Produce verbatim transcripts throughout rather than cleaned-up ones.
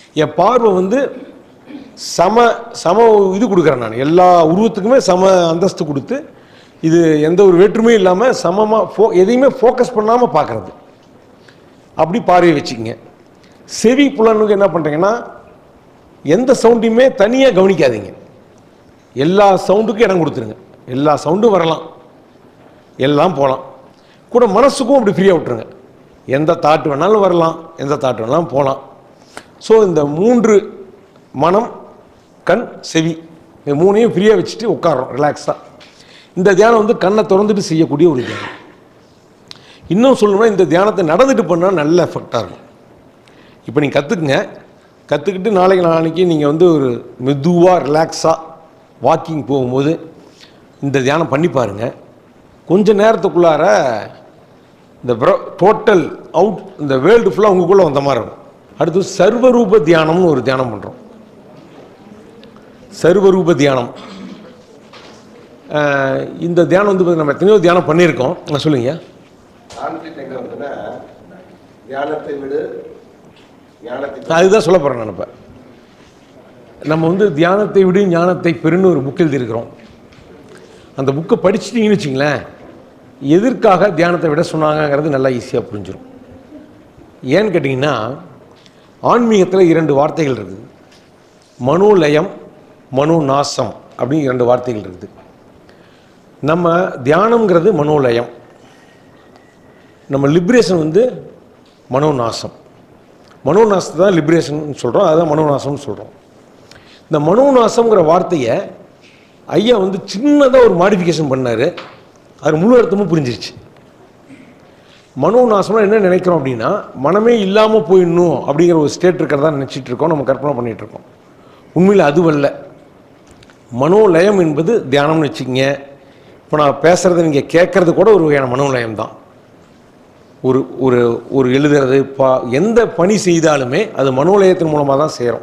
என் பார்வை வந்து சம சம இது கொடுக்குறேன். நான் எல்லா உருவத்துக்குமே சம அந்தஸ்து கொடுத்து இது எந்த ஒரு வேற்றுமையும் இல்லாமல் சமமாக ஃபோ எதையுமே ஃபோக்கஸ் பண்ணாமல் பார்க்குறது. அப்படி பார்வையை வச்சுக்கங்க. செவி புலனுக்கு என்ன பண்ணுறீங்கன்னா, எந்த சவுண்டையுமே தனியாக கவனிக்காதீங்க. எல்லா சவுண்டுக்கும் இடம் கொடுத்துருங்க. எல்லா சவுண்டும் வரலாம், எல்லாம் போகலாம். கூட மனசுக்கும் அப்படி ஃப்ரீயாக விட்டுருங்க. எந்த தாட்டு வேணாலும் வரலாம், எந்த தாட்டு வேணாலும் போகலாம். ஸோ இந்த மூன்று மனம், கண், செவி, இந்த மூணையும் ஃப்ரீயாக வச்சுட்டு உட்காரோம் ரிலாக்ஸாக. இந்த தியானம் வந்து கண்ணை திறந்துட்டு செய்யக்கூடிய ஒரு தியானம். இன்னும் சொல்லணும்னா இந்த தியானத்தை நடந்துட்டு பண்ணால் நல்ல எஃபெக்டாக இருக்கும். இப்போ நீங்கள் கற்றுக்குங்க. கற்றுக்கிட்டு நாளைக்கு நாளைக்கு நீங்கள் வந்து ஒரு மெதுவாக ரிலாக்ஸாக வாக்கிங் போகும்போது இந்த தியானம் பண்ணி பாருங்கள். கொஞ்சம் நேரத்துக்குள்ளார இந்த டோட்டல் அவுட் இந்த வேர்ல்டு ஃபுல்லாக உங்களுக்குள்ளே வந்த மாதிரி இருக்கும். அடுத்து சர்வரூப தியானம்னு ஒரு தியானம் பண்ணுறோம். சர்வரூப தியானம், இந்த தியானம் வந்து நம்ம எத்தனையோ தியானம் பண்ணியிருக்கோம். நான் சொல்லுங்க. அதுதான் சொல்ல போகிறேன் நான். இப்போ நம்ம வந்து தியானத்தை விடு ஞானத்தை பெருன்னு ஒரு புக் எழுதியிருக்கிறோம். அந்த புக்கை படிச்சுட்டிங்கன்னு வச்சிங்களேன், எதற்காக தியானத்தை விட சொன்னாங்கிறது நல்லா ஈஸியாக புரிஞ்சிடும். ஏன்னு கேட்டிங்கன்னா, ஆன்மீகத்தில் இரண்டு வார்த்தைகள் இருக்குது. மனோலயம், மனோ நாசம் அப்படின்னு இரண்டு வார்த்தைகள் இருக்குது. நம்ம தியானம்ங்கிறது மனோலயம், நம்ம லிபரேஷன் வந்து மனோநாசம். மனோநாசத்தை தான் லிபரேஷன் சொல்கிறோம், அதுதான் மனோநாசம்னு சொல்கிறோம். இந்த மனோநாசம்ங்கிற வார்த்தையை ஐயா வந்து சின்னதாக ஒரு மாடிஃபிகேஷன் பண்ணார். அது முழு அர்த்தமும் புரிஞ்சிருச்சு. மனோநாசம்னா என்ன நினைக்கிறோம் அப்படின்னா, மனமே இல்லாமல் போயிடணும் அப்படிங்கிற ஒரு ஸ்டேட் இருக்கிறதா நினச்சிட்டு இருக்கோம், நம்ம கற்பனை பண்ணிகிட்டு இருக்கோம். உண்மையில் அதுவல்ல. மனோலயம் என்பது தியானம்னு வச்சுக்கங்க. இப்போ நான் பேசுகிறத நீங்கள் கேட்குறது கூட ஒரு வகையான மனோலயம் தான். ஒரு ஒரு ஒரு எழுதுறது, பா எந்த பணி செய்தாலுமே அது மனோலயத்தின் மூலமாக தான் செய்கிறோம்.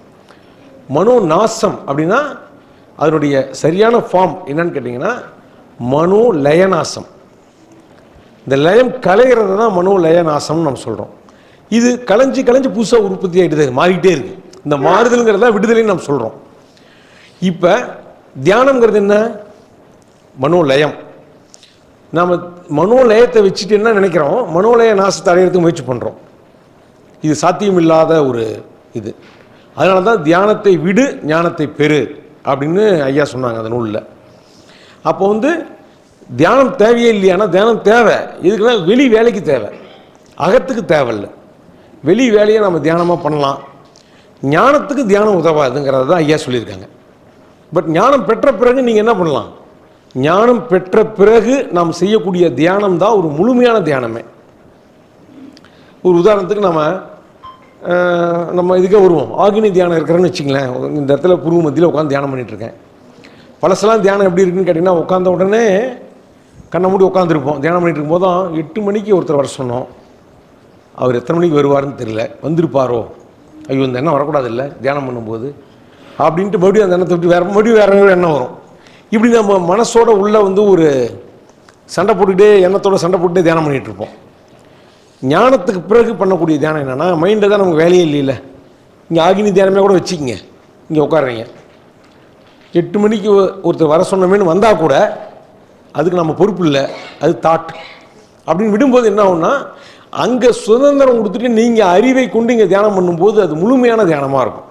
மனோ நாசம் அப்படின்னா அதனுடைய சரியான ஃபார்ம் என்னன்னு கேட்டிங்கன்னா மனோ லயநாசம். இந்த லயம் கலைகிறது தான் மனோ லயநாசம்னு நம்ம சொல்கிறோம். இது கலைஞ்சி கலைஞ்சி புதுசாக உற்பத்தி ஆகிட்டு மாறிக்கிட்டே இருக்குது. இந்த மாறுதலுங்கிறத விடுதலைன்னு நம்ம சொல்கிறோம். இப்போ தியானம்ங்கிறது என்ன? மனோலயம். நாம் மனோலயத்தை வச்சுட்டு என்ன நினைக்கிறோம், மனோலய நாசத்தை அடையிறதுக்கு முயற்சி பண்ணுறோம். இது சாத்தியமில்லாத ஒரு இது. அதனால தான் தியானத்தை விடு ஞானத்தை பெறு அப்படின்னு ஐயா சொன்னாங்க அந்த நூலில். அப்போ வந்து தியானம் தேவையே இல்லையானா தியானம் தேவை. இதுக்குன்னா வெளி வேலைக்கு தேவை, அகத்துக்கு தேவையில்லை. வெளி வேலையை நம்ம தியானமாக பண்ணலாம். ஞானத்துக்கு தியானம் உதவாதுங்கிறத தான் ஐயா சொல்லியிருக்காங்க. பட் ஞானம் பெற்ற பிறகு நீங்கள் என்ன பண்ணலாம்? ஞானம் பெற்ற பிறகு நாம் செய்யக்கூடிய தியானம் தான் ஒரு முழுமையான தியானமே. ஒரு உதாரணத்துக்கு நம்ம நம்ம இதுக்கே வருவோம். ஆகினி தியானம் இருக்கிறேன்னு வச்சுங்களேன். இந்த இடத்துல புருவ மத்தியில் உட்காந்து தியானம் பண்ணிகிட்ருக்கேன். பழசெல்லாம் தியானம் எப்படி இருக்குன்னு கேட்டிங்கன்னா, உட்காந்த உடனே கண்ணை மூடி உட்காந்துருப்போம். தியானம் பண்ணிட்டு இருக்கும்போது தான் எட்டு மணிக்கு ஒருத்தர் வர சொன்னோம். அவர் எத்தனை மணிக்கு வருவார்னு தெரியல. வந்திருப்பாரோ, ஐயோ இந்த எண்ணம் வரக்கூடாது இல்லை தியானம் பண்ணும்போது அப்படின்ட்டு மறுபடியும் அந்த எண்ணத்தை விட்டு வேறு மறுபடியும் வேறு எண்ணம் வரும். இப்படி நம்ம மனசோட உள்ள வந்து ஒரு சண்டை போட்டுக்கிட்டே எண்ணத்தோட சண்டை போட்டுகிட்டே தியானம் பண்ணிகிட்ருப்போம். ஞானத்துக்கு பிறகு பண்ணக்கூடிய தியானம் என்னென்னா, மைண்டை தான் நமக்கு வேலையே இல்லைல்ல. இங்கே ஆகினி தியானமே கூட வச்சுக்கிங்க. இங்கே உட்காடுறீங்க, எட்டு மணிக்கு ஒருத்தர் வர சொன்னமேனு வந்தால் கூட அதுக்கு நம்ம பொறுப்பு இல்லை, அது தாட் அப்படின்னு விடும்போது என்ன ஆகும்னா, அங்கே சுதந்திரம் கொடுத்துட்டு நீங்கள் அறிவை கொண்டு இங்கே தியானம் பண்ணும்போது அது முழுமையான தியானமாக இருக்கும்.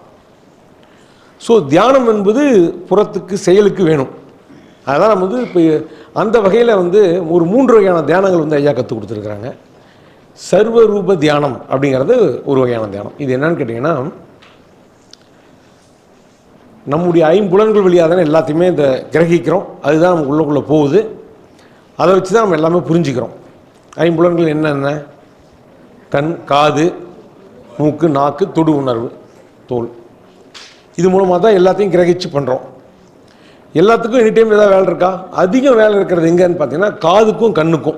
ஸோ தியானம் என்பது புறத்துக்கு செயலுக்கு வேணும். அதனால் நம்ம வந்து இப்போ அந்த வகையில் வந்து ஒரு மூன்று வகையான தியானங்கள் வந்து ஐயா கற்றுக் கொடுத்துருக்குறாங்க. சர்வரூப தியானம் அப்படிங்கிறது ஒரு வகையான தியானம். இது என்னன்னு கேட்டிங்கன்னா, நம்முடைய ஐம்புலன்கள் வழியாக தானே எல்லாத்தையுமே இந்த கிரகிக்கிறோம். அதுதான் நம்ம உள்ளக்குள்ளே போகுது. அதை வச்சு தான் நம்ம எல்லாமே புரிஞ்சுக்கிறோம். ஐம்புலன்கள் என்னென்ன? கண், காது, மூக்கு, நாக்கு, தொடு உணர்வு, தோல். இது மூலமாக தான் எல்லாத்தையும் கிரகிச்சு பண்ணுறோம். எல்லாத்துக்கும் எனி டைம் ஏதாவது வேலை இருக்கா? அதிகம் வேலை இருக்கிறது எங்கன்னு பார்த்தீங்கன்னா காதுக்கும் கண்ணுக்கும்.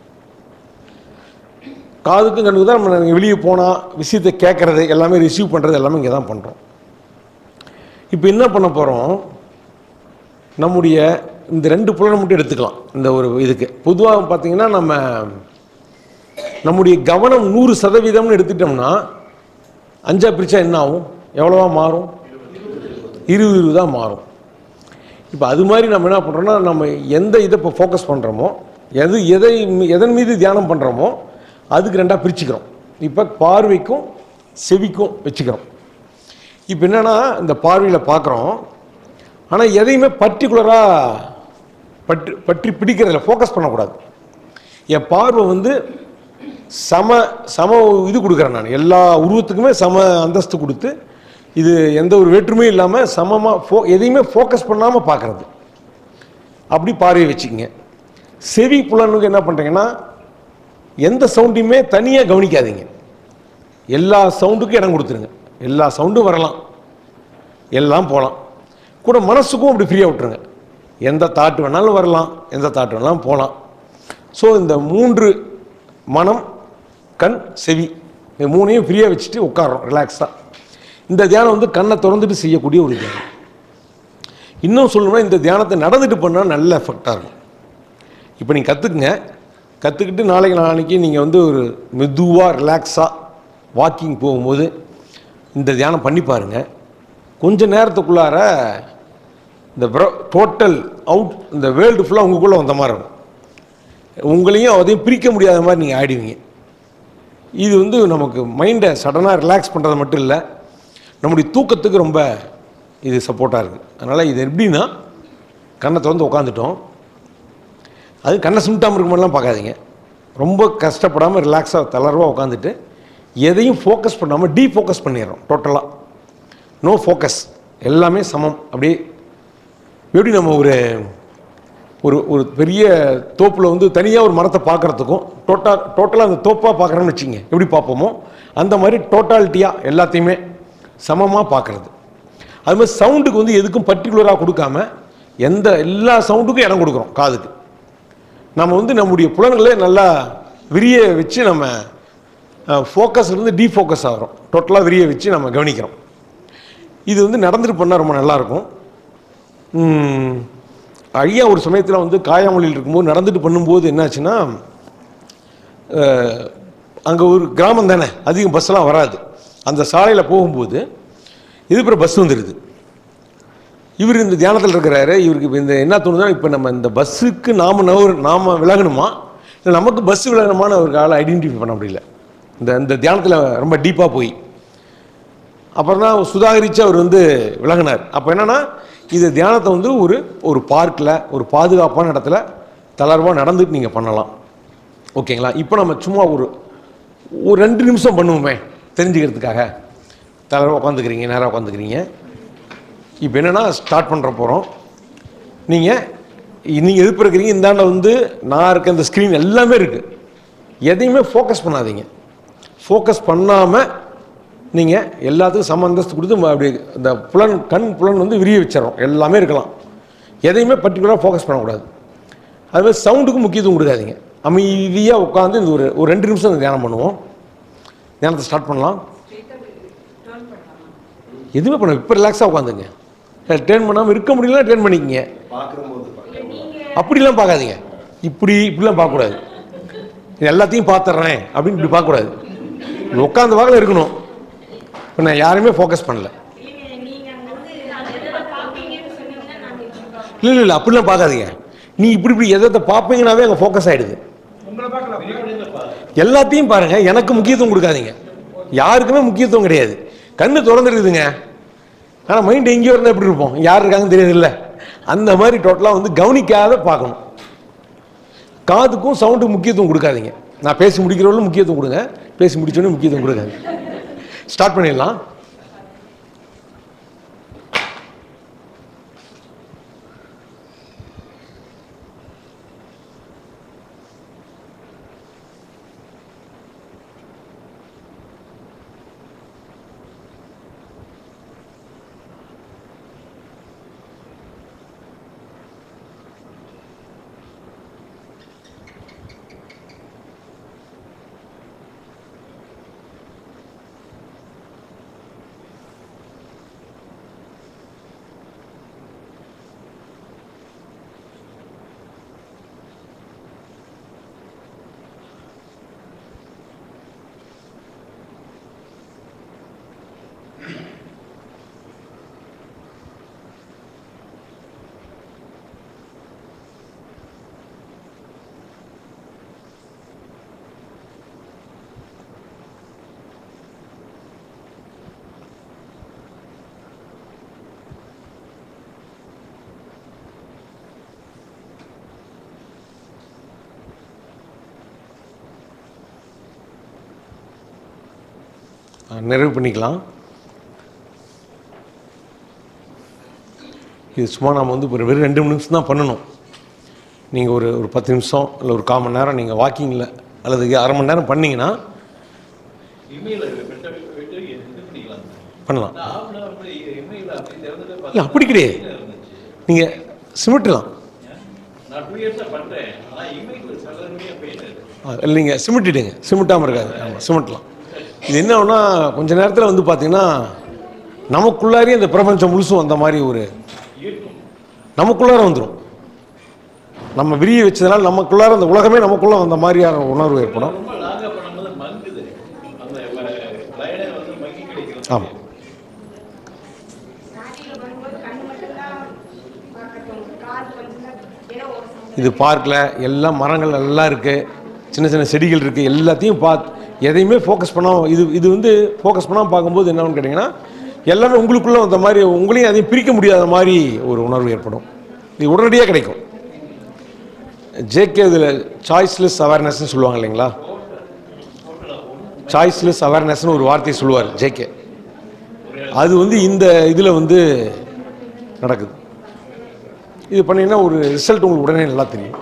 காதுக்கும் கண்ணுக்கு தான் நம்ம வெளியே போனால் விஷயத்தை கேட்குறது எல்லாமே ரிசீவ் பண்ணுறது எல்லாமே இங்கே தான் பண்ணுறோம். இப்போ என்ன பண்ண போகிறோம், நம்முடைய இந்த ரெண்டு புலனை மட்டும் எடுத்துக்கலாம். இந்த ஒரு இதுக்கு பொதுவாக பார்த்திங்கன்னா நம்ம நம்முடைய கவனம் நூறு சதவீதம்னு எடுத்துட்டோம்னா அஞ்சா பிரித்தா என்ன ஆகும்? எவ்வளோவா மாறும்? இருபது இருபதாக மாறும். இப்போ அது மாதிரி நம்ம என்ன பண்ணுறோன்னா, நம்ம எந்த இதை இப்போ ஃபோக்கஸ் பண்ணுறோமோ, எது எதை எதன் மீது தியானம் பண்ணுறோமோ அதுக்கு ரெண்டாக பிரிச்சுக்கிறோம். இப்போ பார்வைக்கும் செவிக்கும் வச்சுக்கிறோம். இப்போ என்னென்னா, இந்த பார்வையில் பார்க்குறோம், ஆனால் எதையுமே பர்டிகுலராக பற்றி பற்றி பிடிக்கிறதில்ல, ஃபோக்கஸ் பண்ணக்கூடாது. என் பார்வை வந்து சம சம இது கொடுக்குறேன். நான் எல்லா உருவத்துக்குமே சம அந்தஸ்து கொடுத்து, இது எந்த ஒரு வேற்றுமையும் இல்லாமல் சமமாக ஃபோ எதையுமே ஃபோக்கஸ் பண்ணாமல் பார்க்குறது. அப்படி பார்வையை வச்சுக்கோங்க. செவி புலனுக்கு என்ன பண்ணுறீங்கன்னா, எந்த சவுண்டையுமே தனியாக கவனிக்காதீங்க. எல்லா சவுண்டுக்கும் இடம் கொடுத்துருங்க. எல்லா சவுண்டும் வரலாம், எல்லாம் போகலாம். கூட மனசுக்கும் அப்படி ஃப்ரீயாக விட்டுருங்க. எந்த தாட்டு வேணாலும் வரலாம், எந்த தாட்டு வேணாலும் போகலாம். ஸோ இந்த மூன்று மனம், கண், செவி, இந்த மூணையும் ஃப்ரீயாக வச்சுட்டு உட்காரோம் ரிலாக்ஸாக. இந்த தியானம் வந்து கண்ணை திறந்துட்டு செய்யக்கூடிய ஒரு தியானம். இன்னும் சொல்லணும்னா, இந்த தியானத்தை நடந்துட்டு பண்ணால் நல்ல எஃபெக்டாக இருக்கும். இப்போ நீங்கள் கற்றுக்குங்க. கற்றுக்கிட்டு நாளைக்கு நாளைக்கு நீங்கள் வந்து ஒரு மெதுவாக ரிலாக்ஸாக வாக்கிங் போகும்போது இந்த தியானம் பண்ணி பாருங்கள். கொஞ்சம் நேரத்துக்குள்ளார இந்த டோட்டல் அவுட், இந்த வேர்ல்டு ஃபுல்லாக உங்களுக்குள்ளே வந்த மாதிரி இருக்கும். உங்களையும் அதையும் பிரிக்க முடியாத மாதிரி நீங்கள் ஆயிடுவீங்க. இது வந்து நமக்கு மைண்டை சடனாக ரிலாக்ஸ் பண்ணுறது மட்டும் இல்லை, நம்முடைய தூக்கத்துக்கு ரொம்ப இது சப்போர்ட்டாக இருக்குது. அதனால் இது எப்படின்னா, கண்ணை திறந்து உட்காந்துட்டோம், அது கண்ணை சிமிட்டாமல் இருக்க மாதிரிலாம் பார்க்காதீங்க. ரொம்ப கஷ்டப்படாமல் ரிலாக்ஸாக தளர்வாக உட்காந்துட்டு எதையும் ஃபோக்கஸ் பண்ணாமல் டீ ஃபோக்கஸ் பண்ணிடுறோம். டோட்டலாக நோ ஃபோக்கஸ், எல்லாமே சமம். அப்படியே எப்படி நம்ம ஒரு ஒரு ஒரு பெரிய தோப்பில் வந்து தனியாக ஒரு மரத்தை பார்க்குறதுக்கும் டோட்டா டோட்டலாக அந்த தோப்பாக பார்க்குறோம்னு வச்சுங்க, எப்படி பார்ப்போமோ அந்த மாதிரி டோட்டாலிட்டியாக எல்லாத்தையுமே சமமாக பார்க்குறது. அது மாதிரி சவுண்டுக்கு வந்து எதுக்கும் பர்டிகுலராக கொடுக்காம எந்த எல்லா சவுண்டுக்கும் இடம் கொடுக்குறோம். காதுக்கு நம்ம வந்து நம்முடைய புலன்களை நல்லா விரிய வச்சு நம்ம ஃபோக்கஸ் இருந்து டீஃபோக்கஸ் ஆகிறோம். டோட்டலாக விரிய வச்சு நம்ம கவனிக்கிறோம். இது வந்து நடந்துட்டு பண்ணால் ரொம்ப நல்லாயிருக்கும். ஐயா ஒரு சமயத்தில் வந்து காயாமொழியில் இருக்கும்போது நடந்துட்டு பண்ணும்போது என்னாச்சுன்னா, அங்கே ஒரு கிராமம் தானே, அதிகம் பஸ்ஸெலாம் வராது. அந்த சாலையில் போகும்போது இதுப்புற பஸ் வந்துடுது. இவர் இந்த தியானத்தில் இருக்கிறாரு. இவருக்கு இப்போ இந்த என்ன தோணுதுன்னா, இப்போ நம்ம இந்த பஸ்ஸுக்கு நாம் நவர் நாம் விலகணுமா இல்லை நமக்கு பஸ் விலகணுமான்னு அவருக்கு ஆளை ஐடென்டிஃபை பண்ண முடியல. இந்த இந்த தியானத்தில் ரொம்ப டீப்பாக போய் அப்புறம் தான் சுதாகரித்து அவர் வந்து விலகினார். அப்போ என்னென்னா, இது தியானத்தை வந்து ஒரு ஒரு பார்க்கில் ஒரு பாதுகாப்பான இடத்துல தளர்வாக நடந்துட்டு நீங்கள் பண்ணலாம். ஓகேங்களா? இப்போ நம்ம சும்மா ஒரு ஒரு ரெண்டு நிமிஷம் பண்ணுவோமே தெரிஞ்சுக்கிறதுக்காக. தளர்வாக உட்காந்துக்கிறீங்க, நேராக உட்காந்துக்கிறீங்க. இப்போ என்னென்னா ஸ்டார்ட் பண்ணுற போகிறோம். நீங்கள் நீங்கள் எதிர்ப்பு இருக்கிறீங்க, இந்தாண்ட வந்து நான் இருக்க இந்த ஸ்க்ரீன் எல்லாமே இருக்குது. எதையுமே ஃபோக்கஸ் பண்ணாதீங்க. ஃபோக்கஸ் பண்ணாமல் நீங்கள் எல்லாத்துக்கும் சம அந்தஸ்து கொடுத்து அப்படி இந்த புலன் கண் புலன் வந்து விரிய வச்சிடறோம். எல்லாமே இருக்கலாம், எதையுமே பர்டிகுலராக ஃபோக்கஸ் பண்ணக்கூடாது. அதுமாதிரி சவுண்டுக்கும் முக்கியத்துவம் கொடுக்காதீங்க. அமைதியாக உட்காந்து இந்த ஒரு ஒரு ரெண்டு நிமிஷம் இந்த தியானம் பண்ணுவோம். தியானத்தை ஸ்டார்ட் பண்ணலாம். எதுவுமே பண்ண இப்போ ரிலாக்ஸாக உட்காந்துங்க. டேர்ன் பண்ணாமல் இருக்க முடியலன்னா டேர்ன் பண்ணிக்கங்க. அப்படிலாம் பார்க்காதீங்க. இப்படி இப்படிலாம் பார்க்கக்கூடாது. எல்லாத்தையும் பார்த்துட்றேன் அப்படின்னு இப்படி பார்க்கக்கூடாது. உட்காந்து பார்க்கல இருக்கணும். இப்போ நான் யாருமே ஃபோக்கஸ் பண்ணல. இல்லை இல்லை இல்லை அப்படிலாம் பார்க்காதீங்க. நீ இப்படி இப்படி எதை பார்ப்பீங்கன்னாவே அங்கே ஃபோக்கஸ் ஆகிடுது. எல்லாத்தையும் பாருங்கள், எனக்கு முக்கியத்துவம் கொடுக்காதீங்க. யாருக்குமே முக்கியத்துவம் கிடையாது. கண்ணு திறந்துருக்குதுங்க, ஆனால் மைண்ட் எங்கேயோ இருந்தால் எப்படி இருப்போம், யார் இருக்காங்கன்னு தெரியாது இல்லை. அந்த மாதிரி டோட்டலாக வந்து கவனிக்காத பார்க்கணும். காதுக்கும் சவுண்டுக்கு முக்கியத்துவம் கொடுக்காதீங்க. நான் பேசி முடிக்கிறவங்களும் முக்கியத்துவம் கொடுங்க, பேசி முடிச்சோன்னே முக்கியத்துவம் கொடுக்காது. ஸ்டார்ட் பண்ணிடலாம். நிறைவு பண்ணிக்கலாம். இது சும்மா நாம் வந்து ஒரு வெறும் ரெண்டு நிமிஷம் தான் பண்ணணும். நீங்கள் ஒரு ஒரு பத்து நிமிஷம் இல்லை ஒரு கால் மணி நேரம் நீங்கள் வாக்கிங்கில் அல்லது அரை மணி நேரம் பண்ணிங்கன்னா பண்ணலாம். இல்லை அப்படி கிடையாது, நீங்கள் சிமிட்டலாம். இல்லைங்க சிமிட்டிடுங்க, சிமிட்டாமல் இருக்காது. ஆமாம் சிமிட்டலாம். இது என்ன ஆகுனா கொஞ்ச நேரத்தில் வந்து பார்த்திங்கன்னா நமக்குள்ளாரே இந்த பிரபஞ்சம் முழுசும் அந்த மாதிரி ஒரு நமக்குள்ளார வந்துடும். நம்ம விரிய வச்சதுனால நமக்குள்ளார அந்த உலகமே நமக்குள்ளே அந்த மாதிரியான உணர்வு ஏற்படும். ஆமாம் இது பார்க்கில் எல்லாம் மரங்கள் எல்லாம் இருக்குது, சின்ன சின்ன செடிகள் இருக்குது, எல்லாத்தையும் பார்த்து எதையுமே ஃபோக்கஸ் பண்ணாமல் இது இது வந்து ஃபோக்கஸ் பண்ணாமல் பார்க்கும்போது என்னன்னு கேட்டிங்கன்னா எல்லாமே உங்களுக்குள்ளே வந்த மாதிரி உங்களையும் அதையும் பிரிக்க முடியாத மாதிரி ஒரு உணர்வு ஏற்படும். இது உடனடியாக கிடைக்கும். ஜேகே இதில் சாய்ஸ்லெஸ் அவேர்னஸ்ன்னு சொல்லுவாங்க இல்லைங்களா, சாய்ஸ்லெஸ் அவேர்னஸ்ன்னு ஒரு வார்த்தையை சொல்லுவார் ஜேகே. அது வந்து இந்த இதில் வந்து நடக்குது. இது பண்ணிங்கன்னா ஒரு ரிசல்ட் உங்களுக்கு உடனே நல்லா தெரியும்.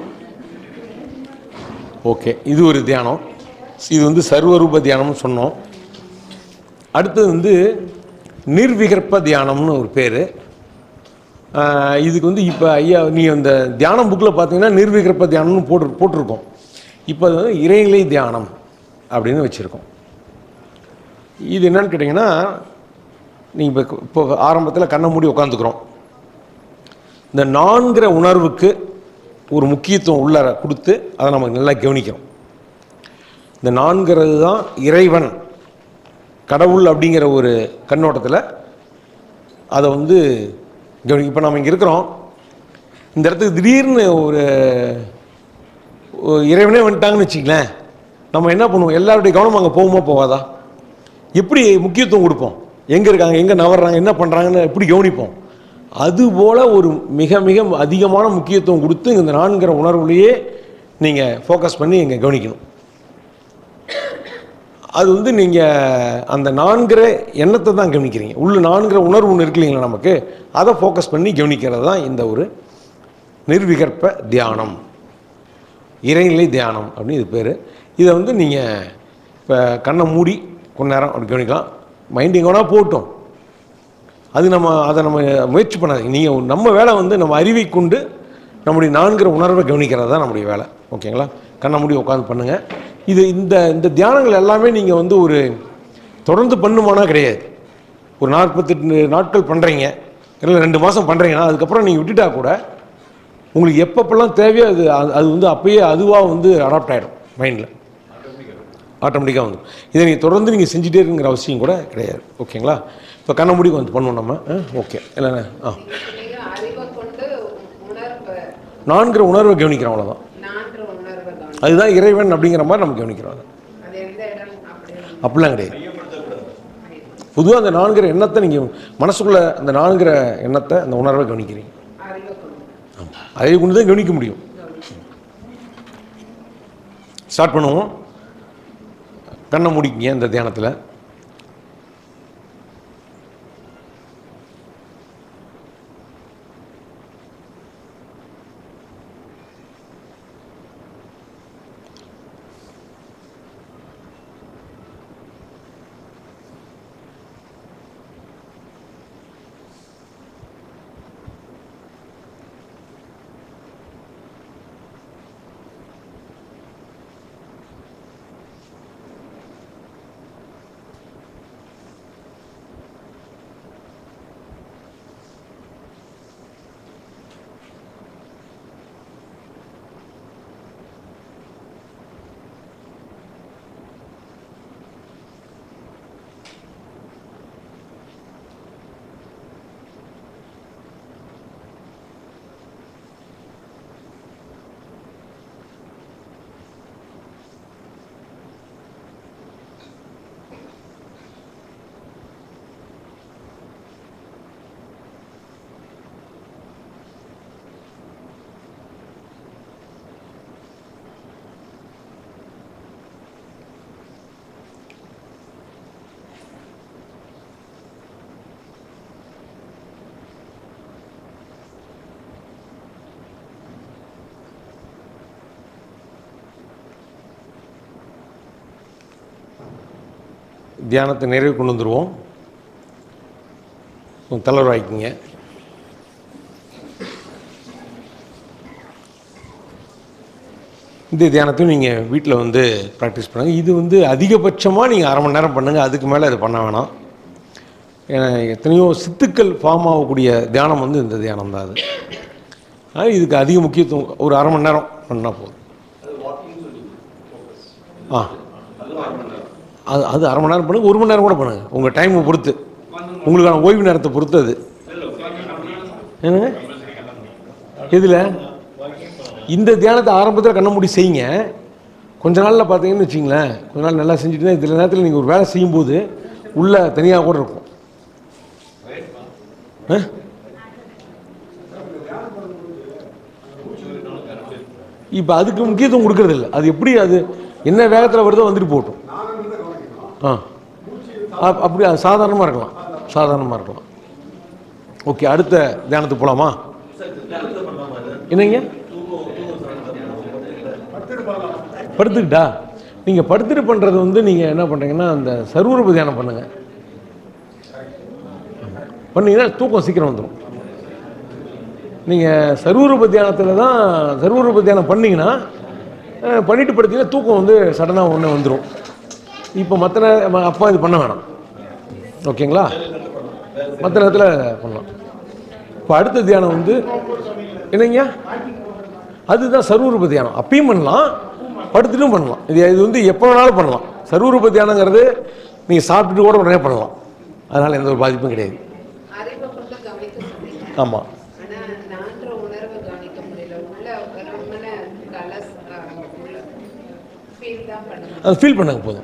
ஓகே, இது ஒரு தியானம். இது வந்து சர்வரூப தியானம்னு சொன்னோம். அடுத்தது வந்து நிர்விகற்ப தியானம்னு ஒரு பேர். இதுக்கு வந்து இப்போ ஐயா நீ அந்த தியானம் புக்கில் பார்த்தீங்கன்னா நிர்விகற்ப தியானம்னு போட்டு போட்டிருக்கோம். இப்போ அது வந்து இறைநிலை தியானம் அப்படின்னு வச்சுருக்கோம். இது என்னன்னு கேட்டிங்கன்னா நீங்கள் இப்போ இப்போ ஆரம்பத்தில் கண்ணை மூடி உட்காந்துக்கிறோம். இந்த நான்கிற உணர்வுக்கு ஒரு முக்கியத்துவம் உள்ள கொடுத்து அதை நமக்கு நல்லா கவனிக்கிறோம். இந்த நான்கிறது தான் இறைவன் கடவுள் அப்படிங்கிற ஒரு கண்ணோட்டத்தில் அதை வந்து கவனி. இப்போ நம்ம இங்கே இருக்கிறோம், இந்த இடத்துக்கு திடீர்னு ஒரு இறைவனே வந்துட்டாங்கன்னு வச்சிங்களேன், நம்ம என்ன பண்ணுவோம், எல்லாருடைய கவனம் அங்கே போகுமா போகாதா, எப்படி முக்கியத்துவம் கொடுப்போம், எங்கே இருக்காங்க எங்கே நவர்றாங்க என்ன பண்ணுறாங்கன்னு எப்படி கவனிப்போம். அதுபோல் ஒரு மிக மிக அதிகமான முக்கியத்துவம் கொடுத்து இந்த நான்கிற உணர்வுலையே நீங்கள் ஃபோக்கஸ் பண்ணி இங்கே கவனிக்கணும். அது வந்து நீங்கள் அந்த நான்கிற எண்ணத்தை தான் கவனிக்கிறீங்க. உள்ள நான்கிற உணர்வு ஒன்று இருக்கு இல்லைங்களா நமக்கு, அதை ஃபோக்கஸ் பண்ணி கவனிக்கிறது தான் இந்த ஒரு நிர்விகற்ப தியானம், இறைநிலை தியானம் அப்படின்னு இது பேர். இதை வந்து நீங்கள் இப்போ கண்ணை மூடி கொஞ்ச நேரம் அப்படி கவனிக்கலாம். மைண்ட் எங்கே வேணால் போட்டோம், அது நம்ம அதை நம்ம முயற்சி பண்ணாதீங்க. நீங்கள் நம்ம வேலை வந்து நம்ம அறிவை கொண்டு நம்முடைய நான்கிற உணர்வை கவனிக்கிறது தான் நம்முடைய வேலை. ஓகேங்களா, கண்ணை மூடி உட்காந்து பண்ணுங்கள். இது இந்த இந்த தியானங்கள் எல்லாமே நீங்கள் வந்து ஒரு தொடர்ந்து பண்ணுமானா கிடையாது. ஒரு நாற்பத்தெட்டு நாட்கள் பண்ணுறீங்க இல்லை ரெண்டு மாதம் பண்ணுறீங்கன்னா அதுக்கப்புறம் நீங்கள் விட்டுட்டா கூட உங்களுக்கு எப்பப்பெல்லாம் தேவையோ அது அது வந்து அப்பயே அதுவாக வந்து அடாப்ட் ஆகிடும் மைண்டில், ஆட்டோமேட்டிக்காக வந்துடும். இதை நீங்கள் தொடர்ந்து நீங்கள் செஞ்சுட்டே இருக்குங்கிற அவசியம் கூட கிடையாது. ஓகேங்களா, இப்போ கண்ண மூடி கொஞ்சம் பண்ணுவோம் நம்ம. ஓகே இல்லைண்ணே. ஆ நான்கிற உணர்வை கவனிக்கிறோம், அவ்வளோதான். அதுதான் இறைவன் அப்படிங்கிற மாதிரி நம்ம கவனிக்கிறோம். அப்படிலாம் கிடையாது. பொதுவாக அந்த நான்கிற எண்ணத்தை நீங்கள் மனசுக்குள்ள அந்த நான்கிற எண்ணத்தை அந்த உணர்வை கவனிக்கிறீங்க. அதை கொண்டு தான் கவனிக்க முடியும். ஸ்டார்ட் பண்ணுவோம். கண்ணை முடிக்கிங்க இந்த தியானத்தில். தியானத்தை நிறைவு கொண்டு வந்துடுவோம். தலைவர் ஆகிக்கிங்க. இந்த தியானத்தையும் நீங்கள் வீட்டில் வந்து ப்ராக்டிஸ் பண்ணுங்கள். இது வந்து அதிகபட்சமாக நீங்கள் அரை மணி நேரம் பண்ணுங்கள், அதுக்கு மேலே அது பண்ண வேணாம். ஏன்னா எத்தனையோ சித்துக்கள் ஃபார்ம் ஆகக்கூடிய தியானம் வந்து இந்த தியானம் தான். அது ஆனால் இதுக்கு அதிக முக்கியத்துவம். ஒரு அரை மணி நேரம் பண்ணால் போதும். ஆ அது அது அரை மணி நேரம் பண்ணுங்கள், ஒரு மணி நேரம் கூட பண்ணுங்கள், உங்கள் டைமை பொறுத்து, உங்களுக்கான ஓய்வு நேரத்தை பொறுத்து. அது என்னங்க இதில் இந்த தியானத்தை ஆரம்பத்தில் கண்ண மூடி செய்யுங்க. கொஞ்ச நாளில் பார்த்தீங்கன்னு வச்சிங்களேன், கொஞ்ச நாள் நல்லா செஞ்சுட்டு இதில் நேரத்தில் நீங்கள் ஒரு வேலை செய்யும்போது உள்ளே தனியாக கூட இருக்கும். இப்போ அதுக்கு முக்கியத்துவம் கொடுக்கறது இல்லை. அது எப்படி, அது என்ன வேகத்தில் வருதோ வந்துட்டு போட்டோம். ஆ அப்படி அது சாதாரணமாக இருக்கலாம், சாதாரணமாக இருக்கலாம். ஓகே, அடுத்த தியானத்துக்கு போகலாமா? என்னங்க படுத்துக்கிட்டா நீங்கள் படுத்துட்டு பண்ணுறது வந்து நீங்கள் என்ன பண்ணுறீங்கன்னா அந்த சர்வரூப தியானம் பண்ணுங்கள். பண்ணிங்கன்னா தூக்கம் சீக்கிரம் வந்துடும். நீங்கள் சர்வரூப தியானத்தில் தான் சர்வரூப தியானம் பண்ணிங்கன்னா பண்ணிட்டு படுத்தீங்கன்னா தூக்கம் வந்து சடனாக ஒன்று வந்துடும். இப்போ மற்ற நேரம் அப்பா இது பண்ண வேணாம், ஓகேங்களா? மற்ற நேரத்தில் பண்ணலாம். இப்போ அடுத்த தியானம் வந்து என்னங்க, அதுதான் சர்வரூப தியானம். அப்பயும் பண்ணலாம், படுத்துட்டும் பண்ணலாம். இது இது வந்து எப்போ வேணாலும் பண்ணலாம். சர்வரூப தியானங்கிறது நீங்கள் சாப்பிட்டுட்டு கூட உடனே பண்ணலாம், அதனால் எந்த ஒரு பாதிப்பும் கிடையாது. ஆமாம், அது ஃபீல் பண்ணாங்க போதும்.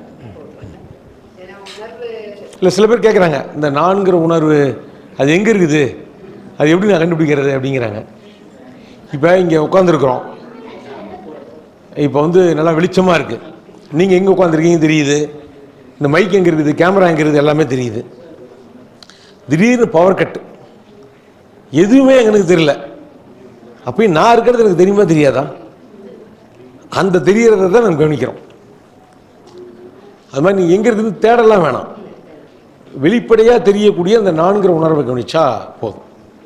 இல்லை சில பேர் கேட்குறாங்க, இந்த நான்கிற உணர்வு அது எங்கே இருக்குது, அது எப்படி நான் கண்டுபிடிக்கிறது அப்படிங்கிறாங்க. இப்போ இங்கே உட்காந்துருக்குறோம், இப்போ வந்து நல்லா வெளிச்சமாக இருக்குது, நீங்கள் எங்கே உட்காந்துருக்கீங்க தெரியுது, இந்த மைக் எங்கே இருக்குது, கேமரா எங்கே இருக்குது, எல்லாமே தெரியுது. திடீர்னு பவர் கட்டு, எதுவுமே எனக்கு தெரியல. அப்பயும் நான் இருக்கிறது எனக்கு தெரியுமா தெரியாதா? அந்த தெரிகிறத தான் நம்ம கவனிக்கிறோம். அது மாதிரி நீங்கள் எங்கே இருக்குது தேடலாம் வேணாம், வெளிப்படையாக தெரியக்கூடிய அந்த நான்கிற உணர்வை கவனிச்சா போதும்.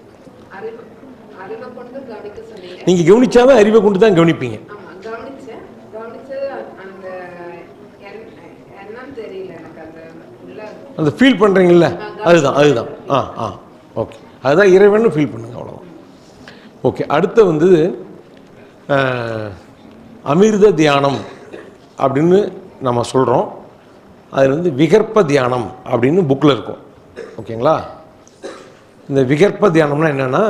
நீங்கள் கவனிச்சாவே அறிவை கொண்டு தான் கவனிப்பீங்க. அந்த ஃபீல் பண்ணுறீங்கல்ல, அதுதான் அதுதான் ஆ ஆ ஓகே, அதுதான் இறைவன் ஃபீல் பண்ணுங்க, அவ்வளோதான். ஓகே, அடுத்த வந்து அமிர்த தியானம் அப்படின்னு நம்ம சொல்கிறோம். அது வந்து விகற்ப தியானம் அப்படின்னு புக்கில் இருக்கும், ஓகேங்களா? இந்த விகற்ப தியானம்னா என்னென்னா,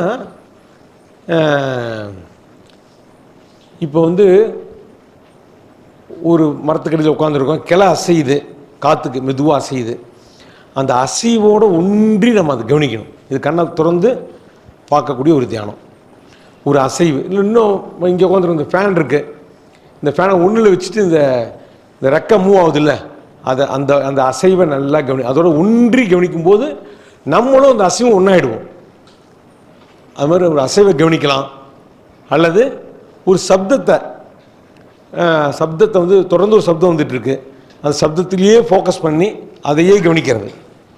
இப்போ வந்து ஒரு மரத்துக்கடியில் உட்காந்துருக்கோம், கிளை அசையுது, காற்றுக்கு மெதுவாக அசையுது. அந்த அசைவோடு ஒன்றி நம்ம அதை கவனிக்கணும். இது கண்ணை திறந்து பார்க்கக்கூடிய ஒரு தியானம், ஒரு அசைவு. இல்லை இன்னும் இங்கே உட்காந்துருக்க இந்த ஃபேன் இருக்குது, இந்த ஃபேனை ஒன்றில் வச்சுட்டு இந்த இந்த ரெக்கை மூவ் ஆகுது இல்லை, அதை அந்த அந்த அசைவை நல்லா கவனி, அதோட ஒன்றி கவனிக்கும்போது நம்மளும் அந்த அசைவும் ஒன்றாயிடுவோம். அது மாதிரி ஒரு அசைவை கவனிக்கலாம். அல்லது ஒரு சப்தத்தை சப்தத்தை வந்து தொடர்ந்து ஒரு சப்தம் வந்துட்டுருக்கு, அந்த சப்தத்திலேயே ஃபோக்கஸ் பண்ணி அதையே கவனிக்கிறது.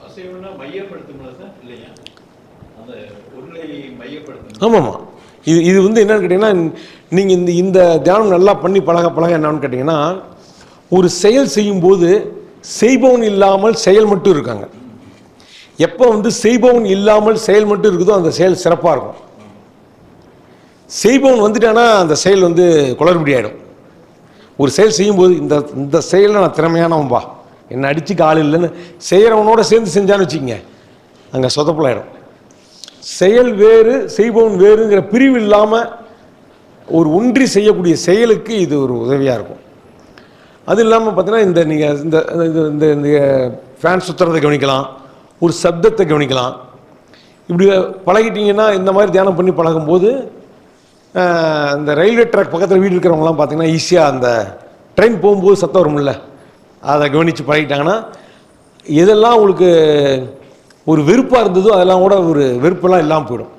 ஆமாம்மா, இது இது வந்து என்னன்னு கேட்டிங்கன்னா, நீங்கள் இந்த இந்த தியானம் நல்லா பண்ணி பழக பழக என்னன்னு கேட்டிங்கன்னா, ஒரு செயல் செய்யும்போது செய்பவன் இல்லாமல் செயல் மட்டும் இருக்காங்க. எப்போ வந்து செய்பவன் இல்லாமல் செயல் மட்டும் இருக்குதோ அந்த செயல் சிறப்பாக இருக்கும். செய்பவன் வந்துட்டானா அந்த செயல் வந்து குளறுபடி ஆகிடும். ஒரு செயல் செய்யும்போது இந்த இந்த செயலில் நான் திறமையானவன்பா, என்னை அடிச்சுக்க ஆள் இல்லைன்னு செய்கிறவனோட சேர்ந்து செஞ்சான்னு வச்சுக்கோங்க, அங்கே சொதப்பலாயிடும். செயல் வேறு செய்பவன் வேறுங்கிற பிரிவு இல்லாமல் ஒரு ஒன்றி செய்யக்கூடிய செயலுக்கு இது ஒரு உதவியாக இருக்கும். அது இல்லாமல் பார்த்தீங்கன்னா இந்த நீங்கள் இந்த இந்த இந்த ஃபேன் சுற்றுறதை கவனிக்கலாம், ஒரு சப்தத்தை கவனிக்கலாம். இப்படி பழகிட்டிங்கன்னா இந்த மாதிரி தியானம் பண்ணி பழகும்போது இந்த ரயில்வே ட்ராக் பக்கத்தில் வீடு இருக்கிறவங்களாம் பார்த்தீங்கன்னா ஈஸியாக அந்த ட்ரெயின் போகும்போது சத்தம் வரும்ல, அதை கவனித்து பழகிட்டாங்கன்னா எதெல்லாம் உங்களுக்கு ஒரு வெறுப்பாக இருந்ததோ அதெல்லாம் கூட ஒரு வெறுப்பெல்லாம் இல்லாமல் போயிடும்.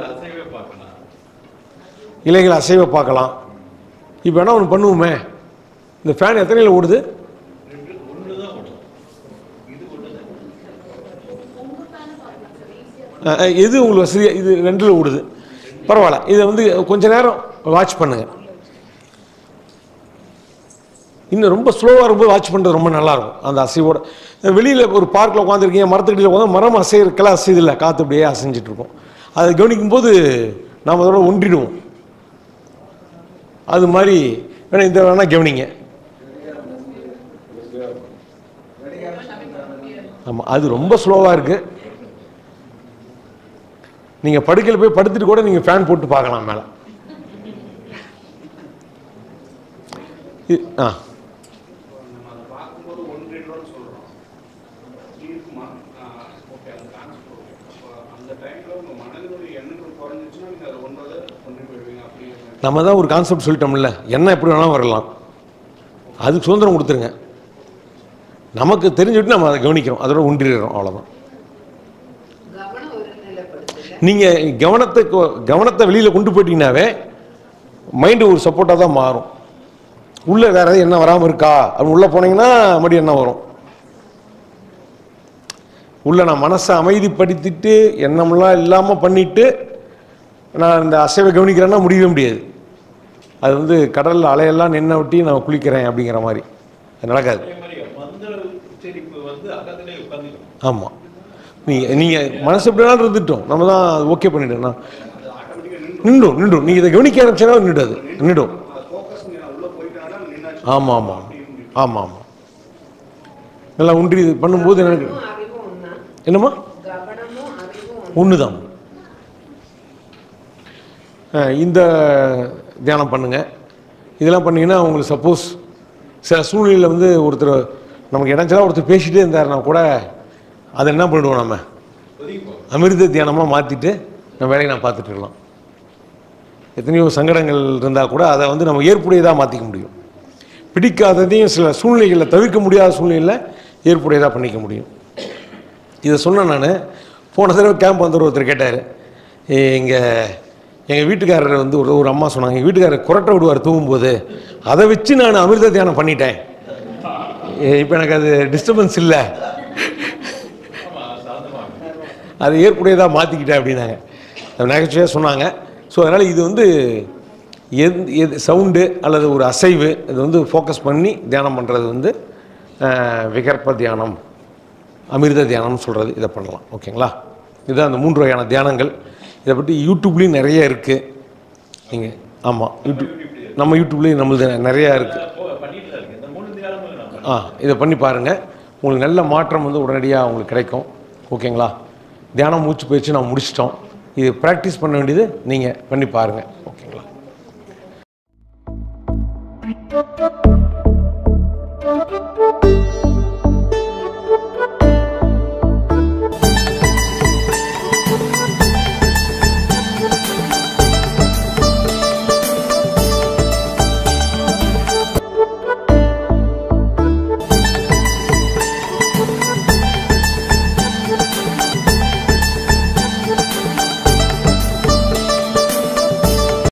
இலைகளை அசைவை பார்க்கலாம். இப்போ வேணால் ஒன்று பண்ணுவோமே, இந்த ஃபேன் எத்தனையில் ஓடுது? எது உங்களுக்கு வசதி, இது ரெண்டில் ஓடுது, பரவாயில்ல. இதை வந்து கொஞ்ச நேரம் வாட்ச் பண்ணுங்கள். இன்னும் ரொம்ப ஸ்லோவாக இருக்கும்போது வாட்ச் பண்ணுறது ரொம்ப நல்லாயிருக்கும். அந்த அசைவோட வெளியில் ஒரு பார்க்கில் உட்காந்துருக்கீங்க, மரத்துக்கடியில் உட்காந்து மரம் அசைக்கிறக்கெல்லாம் அசைது இல்லை, காற்று அப்படியே அசைஞ்சிட்ருக்கோம். அதை கவனிக்கும் போது நாம் அதோட ஒன்றிடுவோம். அது மாதிரி வேணால் இந்த வேணால் கவனிங்க. ஆமாம், அது ரொம்ப ஸ்லோவாக இருக்குது. நீங்கள் படுக்கையில் போய் படுத்துட்டு கூட நீங்கள் ஃபேன் போட்டு பார்க்கலாம் மேலே. ஆ நம்ம தான் ஒரு கான்செப்ட் சொல்லிட்டோம்ல, என்ன எப்படி வேணாலும் வரலாம், அதுக்கு சுதந்திரம் கொடுத்துருங்க. நமக்கு தெரிஞ்சுட்டு நம்ம அதை கவனிக்கிறோம், அதோட ஒன்றிடுறோம், அவ்வளோதான். நீங்கள் கவனத்தை கவனத்தை வெளியில் கொண்டு போயிட்டீங்கன்னாவே மைண்டு ஒரு சப்போர்ட்டாக தான் மாறும். உள்ளே வேறு எதாவது என்ன வராமல் இருக்கா அப்படின்னு உள்ளே போனீங்கன்னா மறுபடியும் என்ன வரும். உள்ளே நான் மனசை அமைதிப்படுத்திட்டு எண்ணமெல்லாம் இல்லாமல் பண்ணிவிட்டு நான் இந்த அசைவை கவனிக்கிறேன்னா முடியவே முடியாது. அது வந்து கடலில் அலையெல்லாம் நின்று ஒட்டி நான் குளிக்கிறேன் அப்படிங்கிற மாதிரி அது நடக்காது. ஆமாம், நீங்கள் நீங்கள் மனசு எப்படினாலும் இருந்துட்டோம், நம்ம தான் அது ஓகே பண்ணிட்டோம்னா நின்றும் நின்றும் நீங்கள் இதை கவனிக்க ஆரம்பிச்சேன்னா நின்றுடும் நின்றுடும். ஆமாம் ஆமாம் ஆமாம் ஆமாம் நல்லா ஒன்றி இது பண்ணும்போது எனக்கு என்னம்மா ஒன்று தான். இந்த தியானம் பண்ணுங்கள். இதெல்லாம் பண்ணிங்கன்னா உங்களுக்கு சப்போஸ் சில சூழ்நிலையில் வந்து ஒருத்தர் நமக்கு இடைஞ்சலாக ஒருத்தர் பேசிகிட்டே இருந்தாருன்னா கூட அதை என்ன பண்ணிடுவோம், நம்ம அமிர்த தியானமாக மாற்றிட்டு நம்ம வேலையை நான் பார்த்துட்டு இருக்கலாம். எத்தனையோ சங்கடங்கள் இருந்தால் கூட அதை வந்து நம்ம ஏற்புடையதாக மாற்றிக்க முடியும். பிடிக்காததையும் சில சூழ்நிலைகளில் தவிர்க்க முடியாத சூழ்நிலையில் ஏற்புடையதாக பண்ணிக்க முடியும். இதை சொன்னேன் நான். போன தடவை கேம்ப் வந்தவர் ஒருத்தர் கேட்டார், எங்கள் எங்கள் வீட்டுக்காரர் வந்து ஒரு ஒரு அம்மா சொன்னாங்க, எங்கள் வீட்டுக்காரர் குரட்டை விடுவார் தூங்கும்போது, அதை வச்சு நான் அமிர்த தியானம் பண்ணிட்டேன், இப்போ எனக்கு அது டிஸ்டர்பன்ஸ் இல்லை, அது ஏற்புடையதாக மாற்றிக்கிட்டேன் அப்படின்னாங்க. நகைச்சுவையாக சொன்னாங்க. ஸோ அதனால் இது வந்து எது எது சவுண்டு அல்லது ஒரு அசைவு இது வந்து ஃபோக்கஸ் பண்ணி தியானம் பண்ணுறது வந்து விகற்ப தியானம், அமிர்த தியானம்னு சொல்கிறது. இதை பண்ணலாம். ஓகேங்களா? இதுதான் அந்த மூன்று வகையான தியானங்கள். இதை பற்றி யூடியூப்லேயும் நிறைய இருக்குது. நீங்கள் ஆமாம், யூடியூப் நம்ம யூடியூப்லேயும் நம்மளது நிறையா இருக்குது. ஆ இதை பண்ணி பாருங்கள், உங்களுக்கு நல்ல மாற்றம் வந்து உடனடியாக உங்களுக்கு கிடைக்கும். ஓகேங்களா? தியானம் மூச்சு பயிற்சி நான் முடிச்சிட்டோம். இது ப்ராக்டிஸ் பண்ண வேண்டியது நீங்கள் பண்ணி பாருங்கள்.